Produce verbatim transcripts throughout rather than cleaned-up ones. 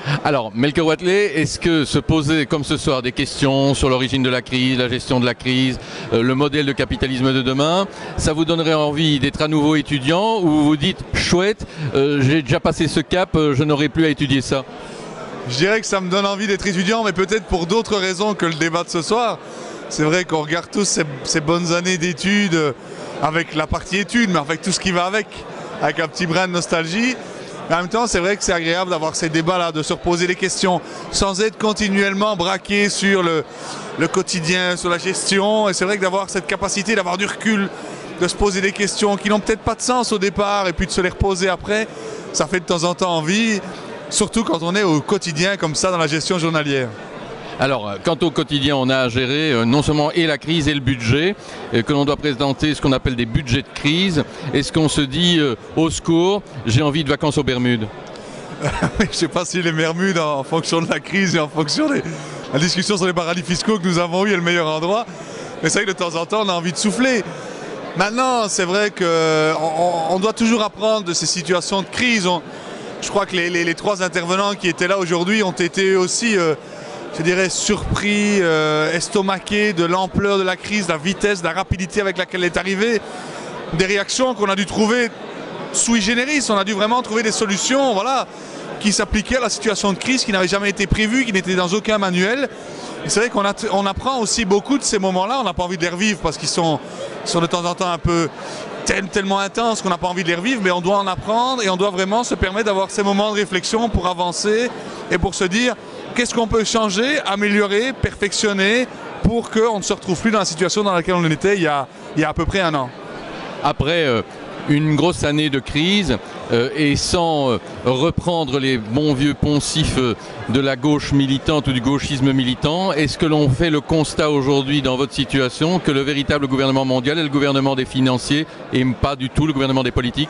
Alors, Melchior Wathelet, est-ce que se poser comme ce soir des questions sur l'origine de la crise, la gestion de la crise, euh, le modèle de capitalisme de demain, ça vous donnerait envie d'être à nouveau étudiant ou vous vous dites chouette, euh, j'ai déjà passé ce cap, euh, je n'aurai plus à étudier ça? Je dirais que ça me donne envie d'être étudiant, mais peut-être pour d'autres raisons que le débat de ce soir. C'est vrai qu'on regarde tous ces, ces bonnes années d'études avec la partie études, mais avec tout ce qui va avec, avec un petit brin de nostalgie. Mais en même temps, c'est vrai que c'est agréable d'avoir ces débats-là, de se reposer des questions sans être continuellement braqué sur le, le quotidien, sur la gestion. Et c'est vrai que d'avoir cette capacité, d'avoir du recul, de se poser des questions qui n'ont peut-être pas de sens au départ et puis de se les reposer après, ça fait de temps en temps envie, surtout quand on est au quotidien comme ça dans la gestion journalière. Alors, quant au quotidien, on a à gérer euh, non seulement et la crise et le budget, euh, que l'on doit présenter ce qu'on appelle des budgets de crise. Est-ce qu'on se dit, euh, au secours, j'ai envie de vacances aux Bermudes? Je ne sais pas si les Bermudes, en fonction de la crise et en fonction de la discussion sur les paradis fiscaux que nous avons eu, est le meilleur endroit. Mais c'est vrai que de temps en temps, on a envie de souffler. Maintenant, c'est vrai qu'on on doit toujours apprendre de ces situations de crise. On, je crois que les, les, les trois intervenants qui étaient là aujourd'hui ont été aussi... Euh, je dirais, surpris, euh, estomaqué de l'ampleur de la crise, de la vitesse, de la rapidité avec laquelle elle est arrivée. Des réactions qu'on a dû trouver sui generis. On a dû vraiment trouver des solutions, voilà, qui s'appliquaient à la situation de crise qui n'avait jamais été prévue, qui n'était dans aucun manuel. Et c'est vrai qu'on on apprend aussi beaucoup de ces moments-là. On n'a pas envie de les revivre parce qu'ils sont, sont de temps en temps un peu tel, tellement intenses qu'on n'a pas envie de les revivre, mais on doit en apprendre et on doit vraiment se permettre d'avoir ces moments de réflexion pour avancer et pour se dire qu'est-ce qu'on peut changer, améliorer, perfectionner pour qu'on ne se retrouve plus dans la situation dans laquelle on était il y a, il y a à peu près un an. Après euh, une grosse année de crise euh, et sans euh, reprendre les bons vieux poncifs euh, de la gauche militante ou du gauchisme militant, est-ce que l'on fait le constat aujourd'hui dans votre situation que le véritable gouvernement mondial est le gouvernement des financiers et pas du tout le gouvernement des politiques?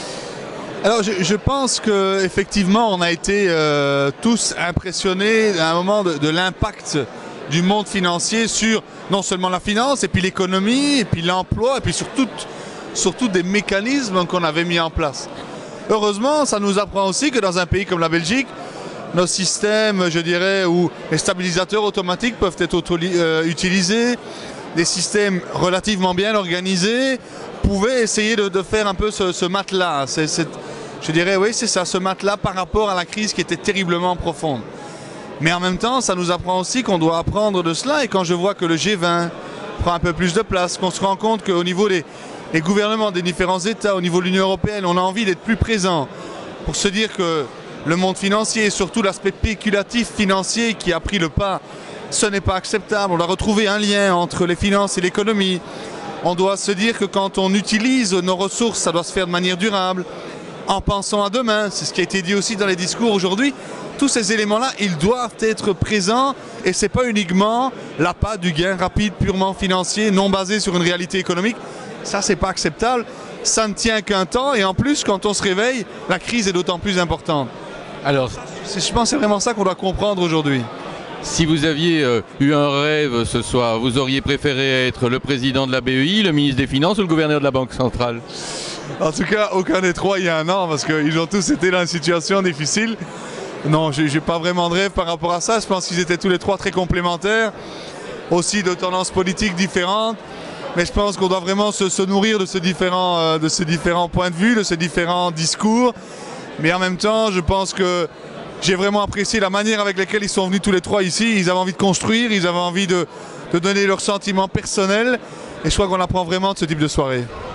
Alors je, je pense qu'effectivement on a été euh, tous impressionnés à un moment de, de l'impact du monde financier sur non seulement la finance et puis l'économie et puis l'emploi et puis surtout, surtout des mécanismes qu'on avait mis en place. Heureusement ça nous apprend aussi que dans un pays comme la Belgique, nos systèmes, je dirais, où les stabilisateurs automatiques peuvent être auto, euh, utilisés, des systèmes relativement bien organisés, pouvaient essayer de, de faire un peu ce, ce matelas. C'est, c'est, je dirais, oui, c'est ça, ce matelas par rapport à la crise qui était terriblement profonde. Mais en même temps, ça nous apprend aussi qu'on doit apprendre de cela. Et quand je vois que le G vingt prend un peu plus de place, qu'on se rend compte qu'au niveau des, des gouvernements des différents États, au niveau de l'Union européenne, on a envie d'être plus présent pour se dire que le monde financier, et surtout l'aspect spéculatif financier qui a pris le pas, ce n'est pas acceptable. On doit retrouver un lien entre les finances et l'économie. On doit se dire que quand on utilise nos ressources, ça doit se faire de manière durable, en pensant à demain. C'est ce qui a été dit aussi dans les discours aujourd'hui. Tous ces éléments-là, ils doivent être présents et ce n'est pas uniquement l'appât du gain rapide, purement financier, non basé sur une réalité économique. Ça, c'est pas acceptable. Ça ne tient qu'un temps et en plus, quand on se réveille, la crise est d'autant plus importante. Alors, je pense que c'est vraiment ça qu'on doit comprendre aujourd'hui. Si vous aviez euh, eu un rêve ce soir, vous auriez préféré être le président de la B E I, le ministre des Finances ou le gouverneur de la Banque centrale? En tout cas, aucun des trois il y a un an, parce qu'ils ont tous été dans une situation difficile. Non, je n'ai pas vraiment de rêve par rapport à ça. Je pense qu'ils étaient tous les trois très complémentaires, aussi de tendances politiques différentes. Mais je pense qu'on doit vraiment se, se nourrir de ces, différents, euh, de ces différents points de vue, de ces différents discours. Mais en même temps, je pense que j'ai vraiment apprécié la manière avec laquelle ils sont venus tous les trois ici. Ils avaient envie de construire, ils avaient envie de, de donner leurs sentiments personnels. Et je crois qu'on apprend vraiment de ce type de soirée.